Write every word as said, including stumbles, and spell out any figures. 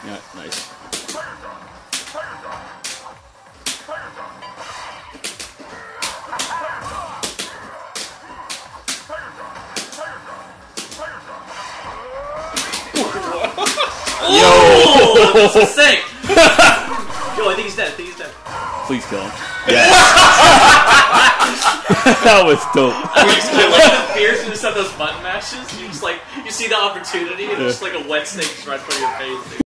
Yeah, nice. Yo! This is sick! Yo, I think he's dead. I think he's dead. Please kill him. Yeah. That was dope. I like the fierceness of those button mashes. You just like, you see the opportunity and it's just like a wet snake just right in front of your face.